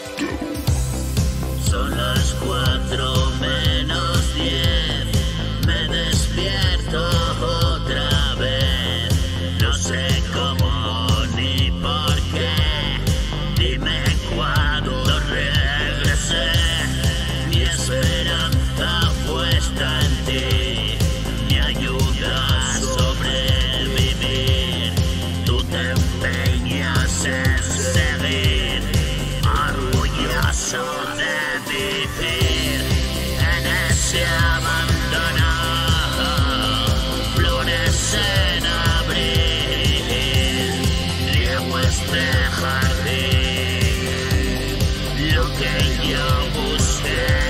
Son las 4:-10, me despierto otra vez. No sé cómo ni por qué, dime cuándo regresé. Mi esperanza puesta en ti, me ayuda a sobrevivir. Tú te empeñas en seguir, orgulloso de vivir en ese abandono. Flores en abril, riego este jardín, lo que yo busqué.